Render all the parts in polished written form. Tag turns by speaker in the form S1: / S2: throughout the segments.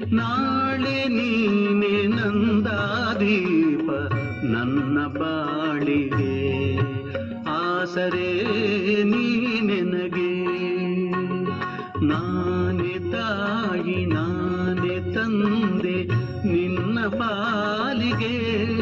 S1: ನಾಳೆ ನೀನೆ ನಂದಾದೀಪ ನನ್ನ ಬಾಳಿಗೆ ಆಸರೆ ನೀನೆನಗೆ ನಾನೇ ತಾಯಿ ನಾನೇ ತಂದೆ ನಿನ್ನ ಪಾಲಿಗೆ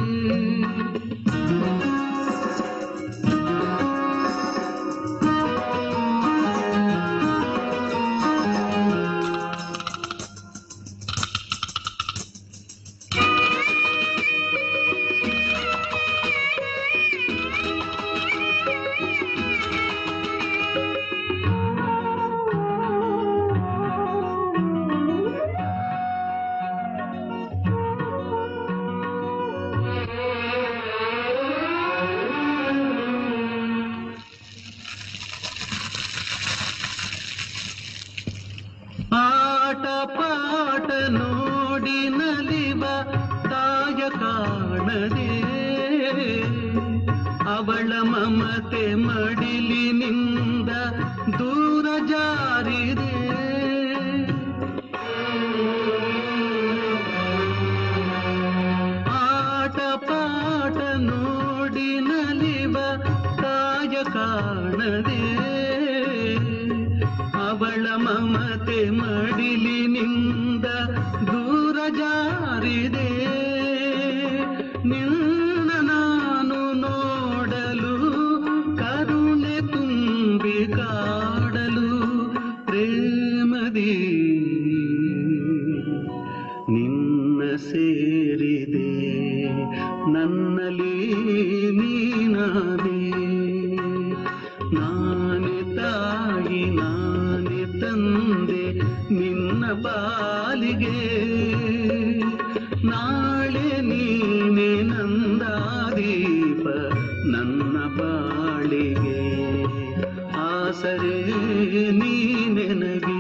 S1: ಪಾಟ ನೋಡಿ ನಲಿವ ತಾಯ ಕಾಣದೆ ಅವಳ ಮಮತೆ ಮಡಿಲಿನಿಂದ ದೂರ ಜಾರಿದೆ ಆಟ ಪಾಟ ನೋಡಿ ನಲಿವ ತಾಯ ಕಾಣದೆ ಅವಳ ಮಮತೆ ಮಡಿಲಿನಿಂದ ದೂರ ಜಾರಿದೆ ನಿನ್ನ ನಾನು ನೋಡಲು ಕರುಣೆ ತುಂಬಿ ಕಾಡಲು ಪ್ರೇಮದಿ ನಿನ್ನ ಸೇರಿದೆ ನನ್ನಲ್ಲಿ ನೀನಾದೆ ನಾನೇ ತಾಯಿ ನಾನೇ ತಂದೆ ನಿನ್ನ ಬಾಲಿಗೆ ನಾಳೆ ನೀನೆ ನಂದಾದೀಪ ನನ್ನ ಬಾಳಿಗೆ ಆಸರೆ ನೀನೆನಗೆ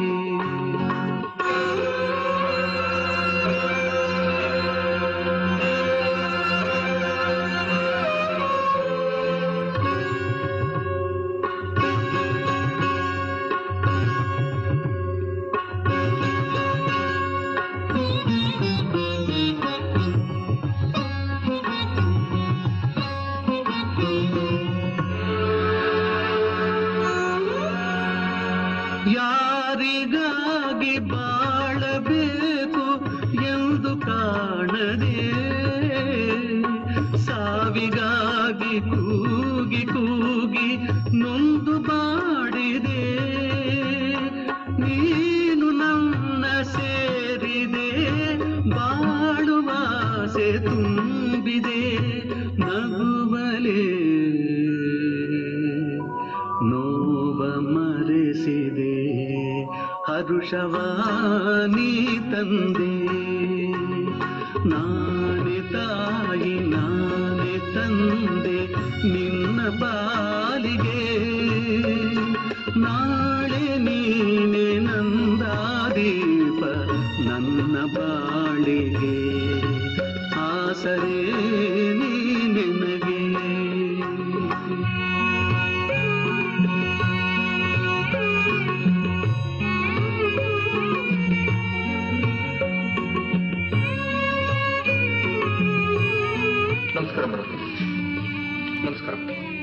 S1: ಯಾರಿಗಾಗಿ ಬಾಳಬೇಕು ಎಂದು ಕಾಣದೆ ಸಾವಿಗಾಗಿ ಕೂಗಿ ಕೂಗಿ ನೊಂದು ಬಾಡಿದೆ ನೀನು ನನ್ನ ಸೇರಿದೆ ಬಾಳುವಾಸೆ ತುಂಬಿದೆ ನಗುವಲೇ ನೋವ ಮರೆಸಿದೆ ಹರುಷವಾನಿ ತಂದೆ ನಾನೇ ತಾಯಿ ನಾನೇ ತಂದೆ ನಿನ್ನ ಬಾಲಿಗೆ ನಾಳೆ ನೀನೆ ನಂದಾದೀಪ ನನ್ನ ಬಾಳಿಗೆ ಆಸರೆ ನೀನೆನಗೆ
S2: ನಮಸ್ಕಾರ ಮೇಡಮ್. ನಮಸ್ಕಾರ.